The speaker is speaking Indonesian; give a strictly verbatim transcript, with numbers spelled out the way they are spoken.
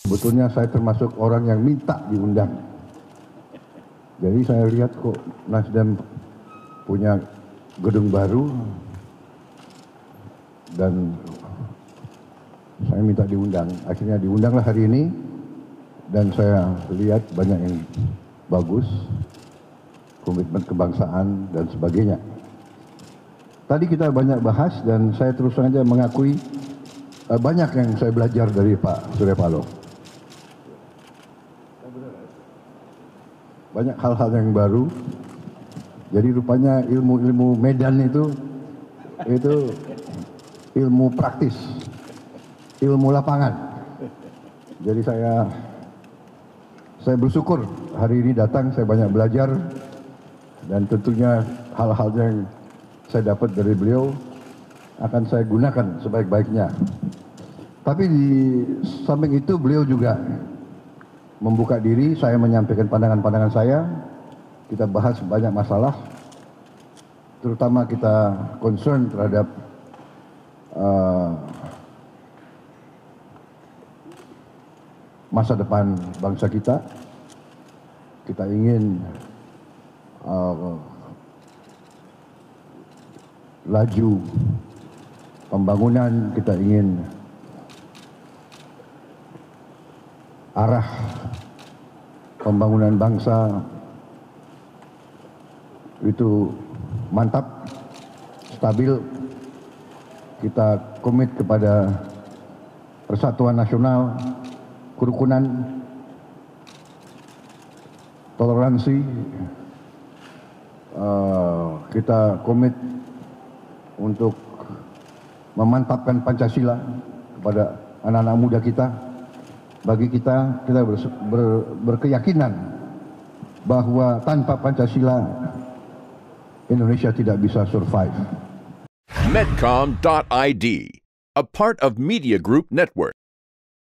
Sebetulnya saya termasuk orang yang minta diundang. Jadi saya lihat kok Nasdem punya gedung baru dan saya minta diundang. Akhirnya diundanglah hari ini dan saya lihat banyak yang bagus, komitmen kebangsaan dan sebagainya. Tadi kita banyak bahas dan saya terus saja mengakui uh, banyak yang saya belajar dari Pak Surya Paloh. Banyak hal-hal yang baru. Jadi rupanya ilmu-ilmu medan itu itu ilmu praktis, ilmu lapangan. Jadi saya saya bersyukur hari ini datang, saya banyak belajar dan tentunya hal-hal yang saya dapat dari beliau akan saya gunakan sebaik-baiknya. Tapi di samping itu beliau juga membuka diri, saya menyampaikan pandangan-pandangan saya, kita bahas banyak masalah, terutama kita concern terhadap uh, masa depan bangsa kita. Kita ingin uh, laju pembangunan, kita ingin arah pembangunan bangsa itu mantap, stabil. Kita komit kepada persatuan nasional, kerukunan, toleransi. Uh, kita komit untuk memantapkan Pancasila kepada anak-anak muda kita. Bagi kita, kita ber, ber, berkeyakinan bahwa tanpa Pancasila Indonesia tidak bisa survive. Medcom dot I D, a part of Media Group Network.